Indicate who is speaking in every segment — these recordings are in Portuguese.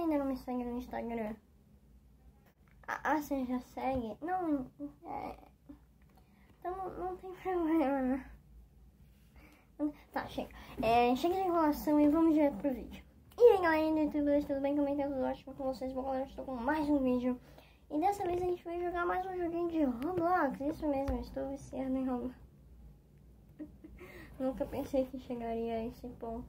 Speaker 1: ainda não me segue no Instagram? Você já segue? Não, então não tem problema, né? Tá, chega. Chega de enrolação e vamos direto pro vídeo. E aí, galera do YouTube, tudo bem? Como é que tudo ótimo com vocês? Bom, galera, estou com mais um vídeo. E dessa vez a gente vai jogar mais um joguinho de Roblox. Isso mesmo, estou viciado em Roblox. Nunca pensei que chegaria a esse ponto.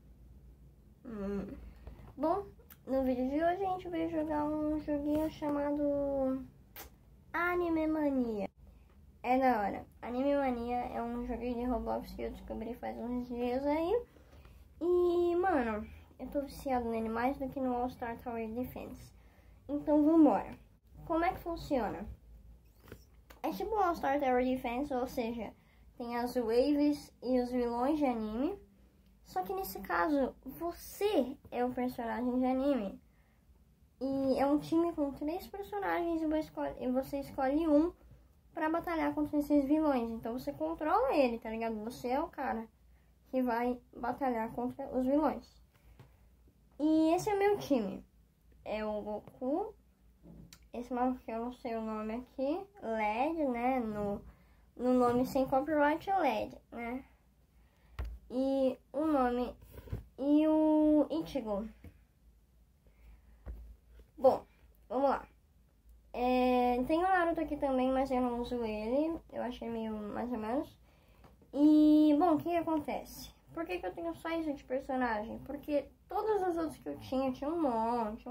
Speaker 1: Bom, no vídeo de hoje a gente vai jogar um joguinho chamado Anime Mania. É da hora. Anime Mania é um joguinho de Roblox que eu descobri faz uns dias aí. E, mano, eu tô viciado nele mais do que no All Star Tower Defense. Então, vambora. Como é que funciona? É tipo um All Star Tower Defense, ou seja, tem as waves e os vilões de anime. Só que nesse caso, você é o personagem de anime. E é um time com 3 personagens e você escolhe um pra batalhar contra esses vilões. Então você controla ele, tá ligado? Você é o cara que vai batalhar contra os vilões. E esse é meu time. É o Goku. Esse maluco que eu não sei o nome aqui. LED, né? No nome sem copyright é LED, né? E o nome. E o Ichigo. Bom, vamos lá. Tem o Naruto aqui também, mas eu não uso ele. Eu achei meio mais ou menos. E, bom, o que acontece? Por que eu tenho só isso de personagem? Porque todos os outros que eu tinha um monte.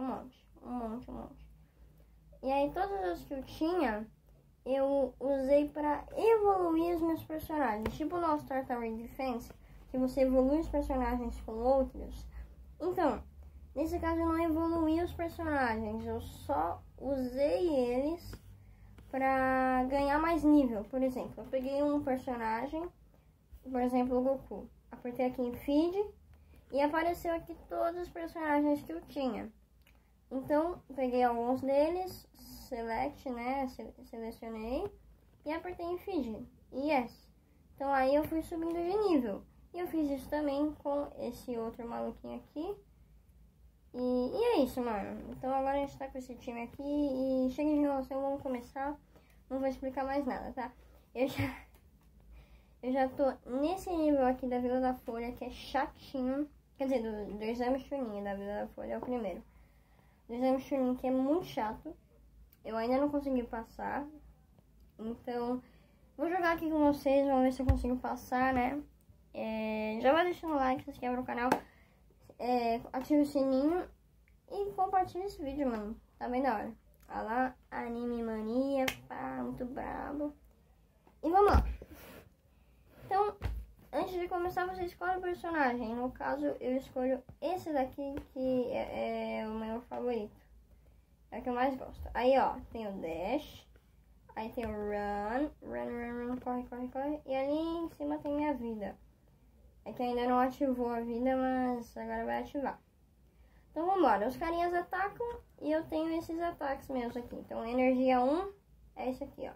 Speaker 1: E aí, todos os outros que eu tinha, eu usei pra evoluir os meus personagens. Tipo no All Star Tower Defense, que você evolui os personagens com outros. Então, nesse caso eu não evoluí os personagens, eu só usei eles pra ganhar mais nível. Por exemplo, eu peguei um personagem, por exemplo o Goku, apertei aqui em Feed e apareceu aqui todos os personagens que eu tinha. Então, peguei alguns deles, Select, né, selecionei e apertei em Feed, Yes. Então aí eu fui subindo de nível. E eu fiz isso também com esse outro maluquinho aqui. E é isso, mano. Então agora a gente tá com esse time aqui e chega de enrolação, vamos começar. Não vou explicar mais nada, tá? Eu já tô nesse nível aqui da Vila da Folha, que é chatinho. Quer dizer, do exame Chunin da Vila da Folha é o primeiro. Do exame Chunin, que é muito chato. Eu ainda não consegui passar. Então, vou jogar aqui com vocês, vamos ver se eu consigo passar, né? Já vai deixando o like, se inscreve no canal, ativa o sininho e compartilha esse vídeo, mano. Tá bem da hora. Olha lá, Anime Mania, pá, muito brabo. E vamos lá. Então, antes de começar, você escolhe o personagem. No caso, eu escolho esse daqui, que é o meu favorito. É o que eu mais gosto. Aí, ó, tem o Dash. Aí tem o Run, corre. E ali em cima tem minha vida. É que ainda não ativou a vida, mas agora vai ativar. Então vambora, os carinhas atacam e eu tenho esses ataques meus aqui. Então energia 1 é esse aqui, ó.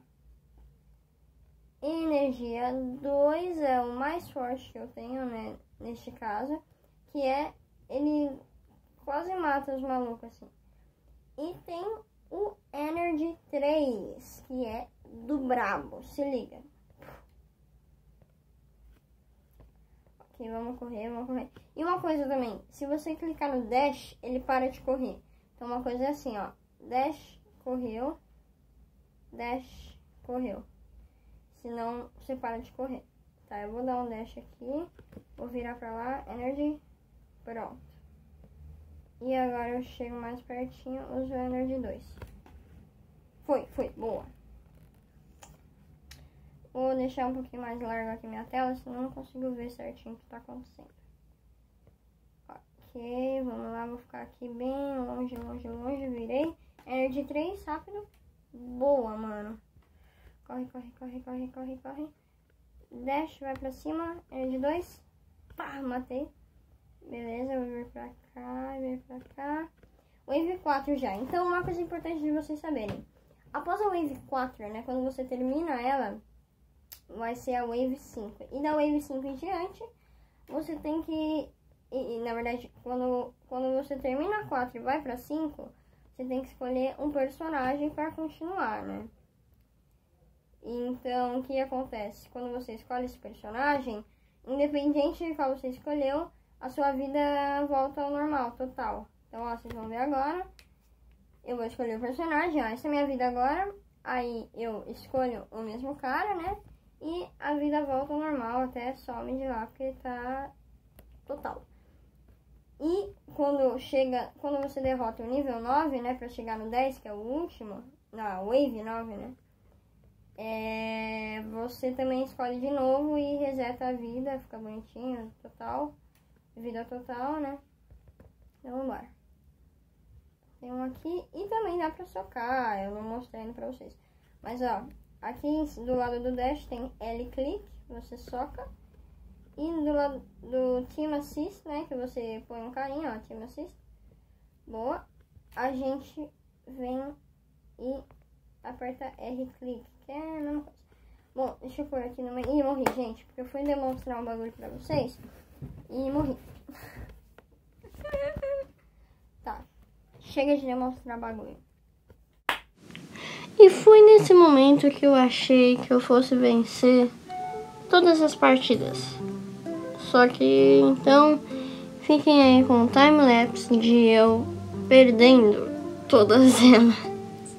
Speaker 1: Energia 2 é o mais forte que eu tenho, né, neste caso. Que é, ele quase mata os malucos assim. E tem o Energy 3, que é do brabo, se liga. Ok, vamos correr. E uma coisa também, se você clicar no Dash, ele para de correr. Então uma coisa é assim, ó. Dash, correu. Dash, correu. Senão, você para de correr. Tá, eu vou dar um Dash aqui. Vou virar pra lá, Energy. Pronto. E agora eu chego mais pertinho, uso o Energy 2. Foi, boa. Vou deixar um pouquinho mais largo aqui minha tela, senão eu não consigo ver certinho o que tá acontecendo. Ok, vamos lá, vou ficar aqui bem longe, virei. Energy 3, rápido. Boa, mano. Corre. Dash, vai pra cima. Energy 2. Pá, matei. Beleza, eu vou vir pra cá, Wave 4 já. Então, uma coisa importante de vocês saberem. Após a Wave 4, né, quando você termina ela, vai ser a Wave 5. E da Wave 5 em diante, você tem que na verdade, quando você termina 4 e vai pra 5, você tem que escolher um personagem para continuar, né? Então, o que acontece? Quando você escolhe esse personagem, independente de qual você escolheu, a sua vida volta ao normal, total. Então, ó, vocês vão ver agora. Eu vou escolher o personagem, ó, essa é a minha vida agora. Aí, eu escolho o mesmo cara, né? E a vida volta ao normal, até some de lá, porque tá total. E quando você derrota o nível 9, né, pra chegar no 10, que é o último, na Wave 9, né? Você também escolhe de novo e reseta a vida, fica bonitinho, total. Vida total, né? Então, vamos embora. Tem um aqui e também dá pra socar, eu não mostrei ainda pra vocês. Mas, ó, aqui do lado do dash tem L-click, você soca. E do lado do Team Assist, né, que você põe um carinho, ó, Team Assist. Boa. A gente vem e aperta R-click, que é a mesma coisa. Bom, deixa eu pôr aqui no meio. Ih, morri, gente, porque eu fui demonstrar um bagulho pra vocês e morri. Tá, chega de demonstrar bagulho.
Speaker 2: E foi nesse momento que eu achei que eu fosse vencer todas as partidas. Só que, então, fiquem aí com o time-lapse de eu perdendo todas elas.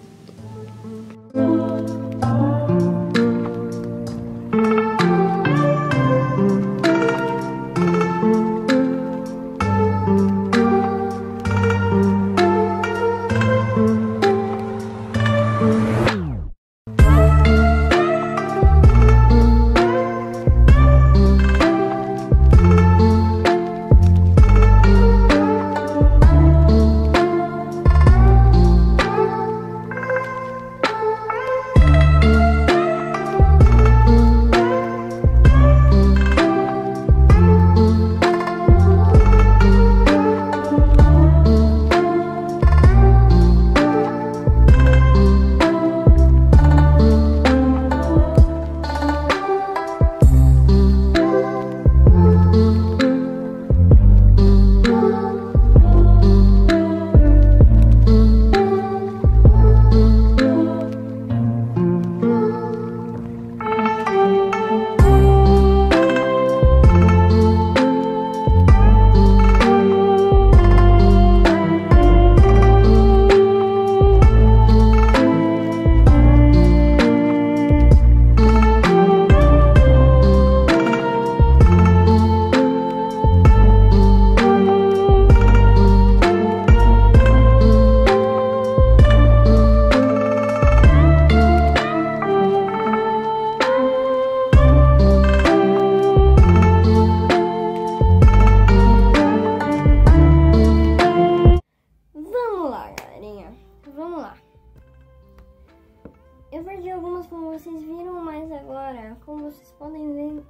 Speaker 1: Eu perdi algumas, como vocês viram, mas agora, como vocês podem ver,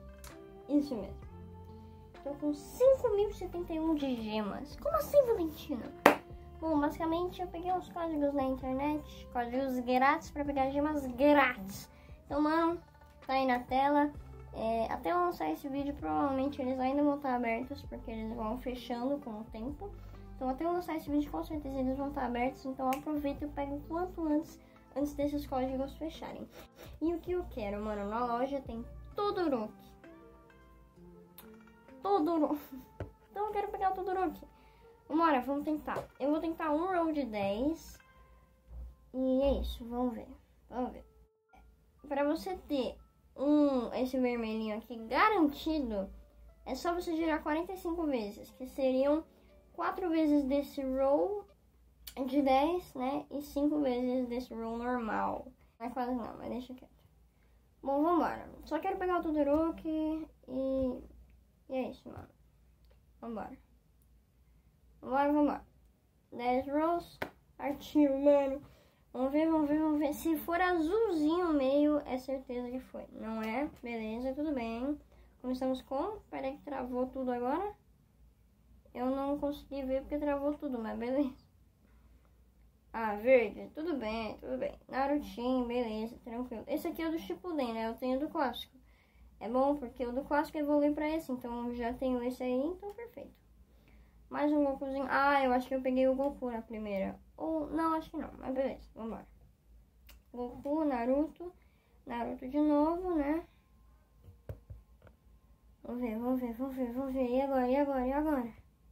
Speaker 1: isso mesmo. Tô com 5.071 de gemas. Como assim, Valentina? Bom, basicamente eu peguei uns códigos na internet, códigos grátis pra pegar gemas grátis. Então, mano, tá aí na tela. Até eu lançar esse vídeo, provavelmente eles ainda vão estar abertos, porque eles vão fechando com o tempo. Então, até eu lançar esse vídeo, com certeza eles vão estar abertos. Então, aproveita e pega o quanto antes desses códigos fecharem. E o que eu quero, mano, na loja tem Todoroki. Então, eu quero pegar o Todoroki. Vambora, vamos tentar. Eu vou tentar um roll de 10. E é isso, vamos ver. Pra você ter esse vermelhinho aqui garantido, é só você girar 45 vezes, que seriam 4 vezes desse roll de 10, né? E 5 vezes desse roll normal. Não é quase não, mas deixa quieto. Bom, vambora. Só quero pegar o Todoroki e é isso, mano. Vambora. 10 rolls. Artigo, mano. Vamos ver. Se for azulzinho o meio, é certeza que foi. Não é? Beleza, tudo bem. Começamos com... Peraí que travou tudo agora. Eu não consegui ver porque travou tudo, mas beleza. Ah, verde. Tudo bem. Narutinho, beleza, tranquilo. Esse aqui é do Shippuden, né? Eu tenho do clássico. É bom porque o do clássico evolui pra esse, então eu já tenho esse aí, então perfeito. Mais um Gokuzinho. Ah, eu acho que eu peguei o Goku na primeira. Ou, não, acho que não, mas beleza, vambora. Goku, Naruto de novo, né? Vamos ver. E agora?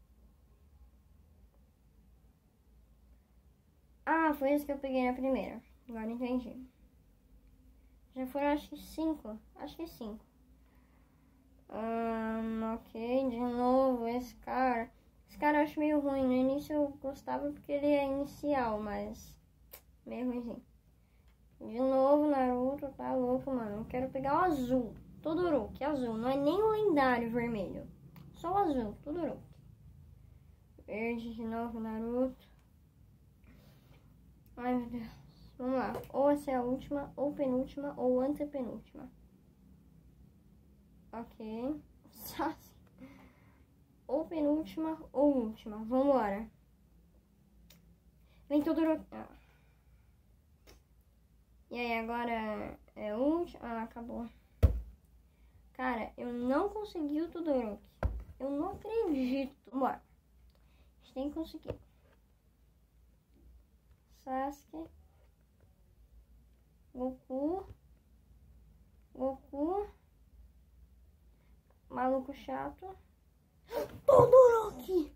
Speaker 1: Ah, foi esse que eu peguei na primeira. Agora entendi. Já foram, acho que 5. Ok, de novo, esse cara. Esse cara eu acho meio ruim. No início eu gostava porque ele é inicial, mas meio ruimzinho. De novo, Naruto, tá louco, mano. Eu quero pegar o azul. Todoroki, azul. Não é nem o lendário vermelho. Só o azul, Todoroki. Verde de novo, Naruto. Ai, meu Deus. Vamos lá. Ou essa é a última, ou penúltima, ou antepenúltima. Ok. Sasuke. Ou penúltima, ou última. Vambora. Vem Todoroki. Ah. E aí, agora é a última. Ah, acabou. Cara, eu não consegui o Todoroki. Eu não acredito. Bora. A gente tem que conseguir. Sasuke. Goku. Maluco chato. Todoroki.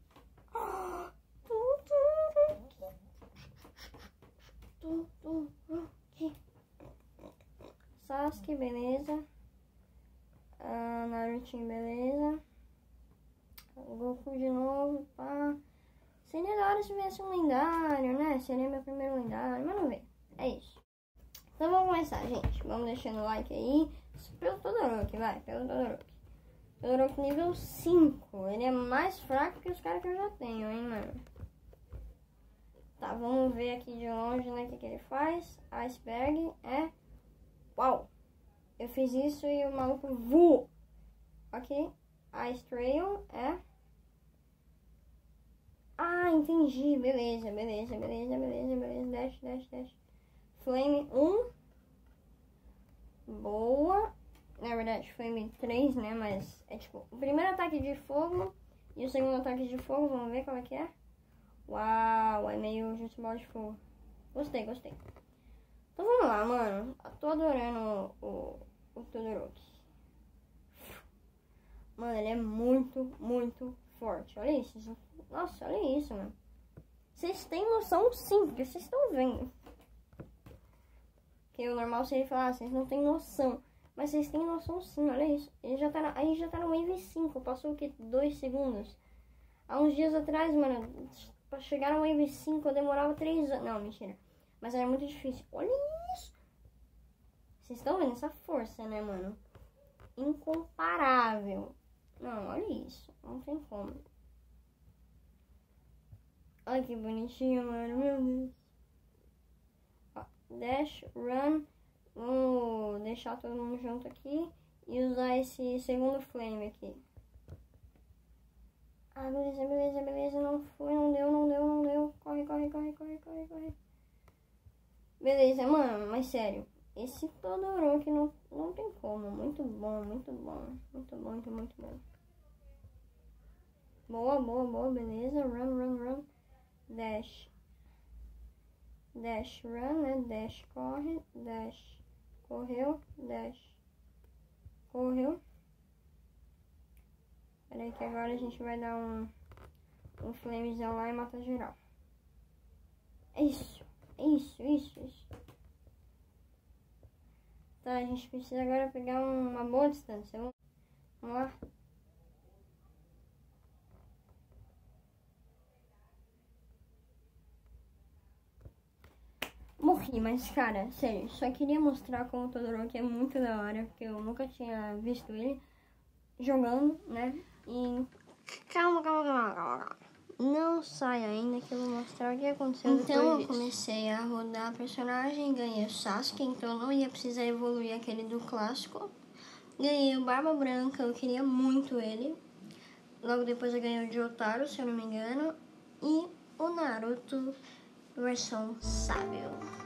Speaker 1: Todoroki. Sasuke, beleza. Narutinho, beleza. Goku de novo, pá. Seria da hora se viesse um lendário, né? Seria meu primeiro lendário, mas não veio. É isso. Então vamos começar, gente. Vamos deixando o like aí. Pelo Todoroki, vai. Pelo Todoroki. Todoroki nível 5. Ele é mais fraco que os caras que eu já tenho, hein, mano. Tá, vamos ver aqui de longe, né, o que ele faz. Iceberg é... Uau! Eu fiz isso e o maluco voou. Ok. Ice Trail é... Ah, entendi. Beleza. Dash. Flame 1. Boa. Na verdade, Flame 3, né? Mas é tipo, o primeiro ataque de fogo e o segundo ataque de fogo. Vamos ver qual é que é. Uau, é meio jutsu de fogo. Gostei. Então vamos lá, mano. Eu tô adorando o Todoroki. Mano, ele é muito forte. Olha isso. Nossa, olha isso, mano. Vocês têm noção sim, porque vocês estão vendo. Porque o normal seria falar, vocês não têm noção. Mas vocês têm noção sim, olha isso. Ele já tá a gente já tá no Wave 5. Passou o que? 2 segundos. Há uns dias atrás, mano, pra chegar no Wave 5 eu demorava 3 anos. Não, mentira. Mas era muito difícil. Olha isso. Vocês estão vendo essa força, né, mano? Incomparável. Não, olha isso. Não tem como. Olha que bonitinho, mano. Meu Deus. Ó, dash, run. Vamos deixar todo mundo junto aqui. E usar esse segundo flame aqui. Ah, beleza. Não foi, não deu. Corre. Beleza, mano. Mas sério. Esse Todoroki não tem como. Muito bom. Muito bom. Boa, beleza. Run. Dash, run, né? Dash, corre. Dash, correu. Dash, correu. Peraí que agora a gente vai dar um flamezão lá e matar geral. É isso. Tá, a gente precisa agora pegar uma boa distância. Vamos lá. Morri, mas cara, sério, só queria mostrar como o Todoroki é muito da hora, porque eu nunca tinha visto ele jogando, né? E calma. Não sai ainda que eu vou mostrar o que aconteceu depois disso. Então eu comecei a rodar a personagem, ganhei o Sasuke, então eu não ia precisar evoluir aquele do clássico. Ganhei o Barba Branca, eu queria muito ele. Logo depois eu ganhei o Jotaro, se eu não me engano. E o Naruto versão sábio.